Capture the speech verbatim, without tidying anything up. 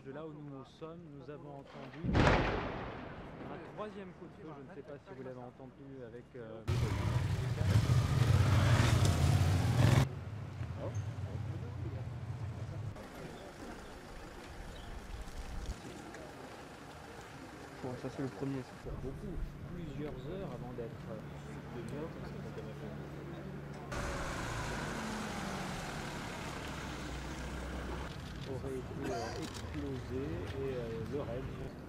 proche de là où nous sommes, nous avons entendu un troisième coup de feu. Je ne sais pas si vous l'avez entendu avec euh... oh. Bon, ça c'est le premier. Pour beaucoup, plusieurs heures avant d'être subvenu. Aurait été explosé et euh, le raid